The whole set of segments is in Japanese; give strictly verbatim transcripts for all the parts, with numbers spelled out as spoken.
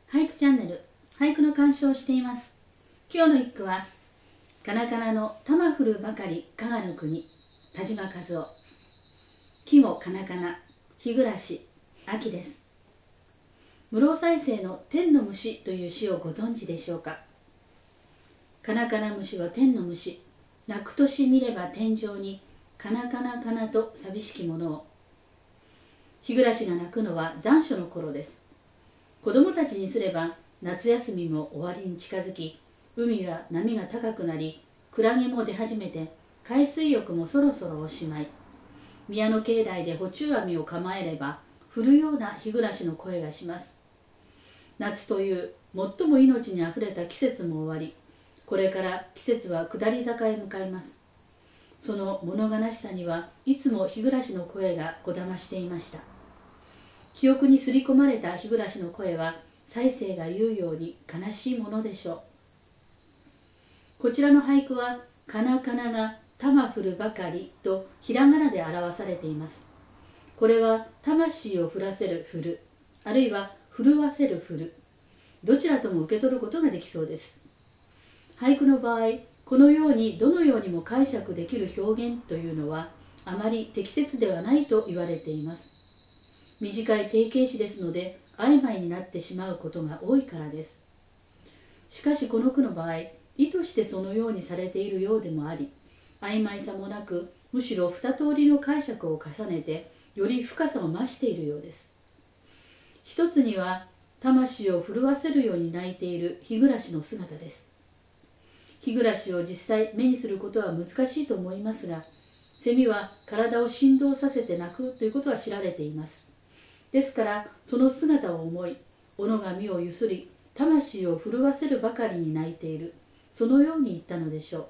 俳句チャンネル、俳句の鑑賞をしています。今日の一句は、かなかなの玉降るばかり加賀の国、田島和夫。季語かなかな、日暮らし、秋です。室生犀星の天の虫という詩をご存知でしょうか。かなかな虫は天の虫、鳴く年見れば天井に、かなかなかなと寂しきものを。日暮らしが鳴くのは残暑の頃です。子供たちにすれば夏休みも終わりに近づき、海は波が高くなり、クラゲも出始めて、海水浴もそろそろおしまい。宮の境内で捕虫網を構えれば、降るような日暮らしの声がします。夏という最も命にあふれた季節も終わり、これから季節は下り坂へ向かいます。その物悲しさにはいつも日暮らしの声がこだましていました。記憶にすり込まれた日暮らしの声は、犀星が言うように悲しいものでしょう。こちらの俳句は、かなかなが玉降るばかりとひらがなで表されています。これは魂を降らせる降る、あるいは震わせる降る、どちらとも受け取ることができそうです。俳句の場合、このようにどのようにも解釈できる表現というのはあまり適切ではないと言われています。短い定型詞ですので曖昧になってしまうことが多いからです。しかしこの句の場合、意図してそのようにされているようでもあり、曖昧さもなく、むしろ二通りの解釈を重ねてより深さを増しているようです。一つには魂を震わせるように鳴いている日暮らしの姿です。日暮らしを実際目にすることは難しいと思いますが、セミは体を振動させて鳴くということは知られています。ですからその姿を思い、斧が身をゆすり、魂を震わせるばかりに鳴いている、そのように言ったのでしょ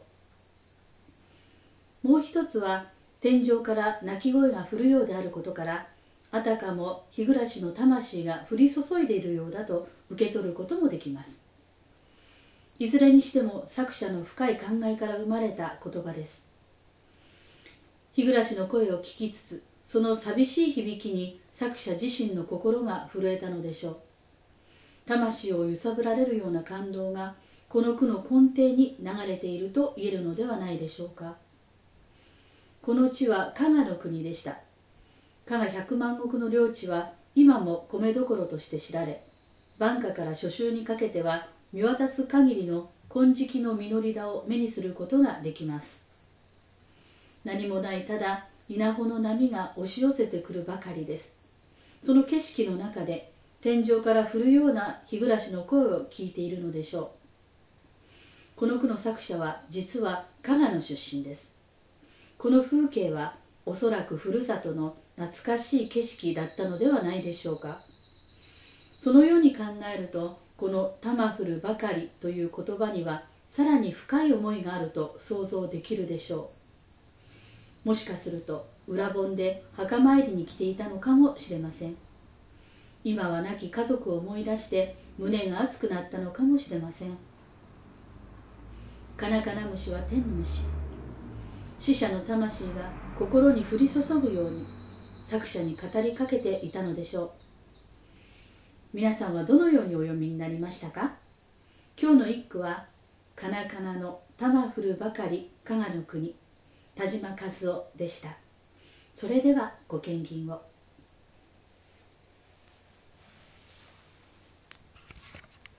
う。もう一つは、天井から鳴き声が降るようであることから、あたかも日暮らしの魂が降り注いでいるようだと受け取ることもできます。いずれにしても作者の深い考えから生まれた言葉です。日暮らしの声を聞きつつ、その寂しい響きに作者自身の心が震えたのでしょう。魂を揺さぶられるような感動がこの句の根底に流れていると言えるのではないでしょうか。この地は加賀の国でした。加賀百万石の領地は今も米どころとして知られ、晩夏から初秋にかけては見渡す限りの金色の実り田を目にすることができます。何もないただ稲穂の波が押し寄せてくるばかりです。その景色の中で天井から降るような日暮らしの声を聞いているのでしょう。この句の作者は実は加賀の出身です。この風景はおそらくふるさとの懐かしい景色だったのではないでしょうか。そのように考えると、この玉降るばかりという言葉にはさらに深い思いがあると想像できるでしょう。もしかすると裏盆で墓参りに来ていたのかもしれません。今は亡き家族を思い出して胸が熱くなったのかもしれません。かなかな虫は天の虫、死者の魂が心に降り注ぐように作者に語りかけていたのでしょう。皆さんはどのようにお読みになりましたか。今日の一句は、かなかなの玉降るばかり加賀の国、田島和夫でした。それではご検品を。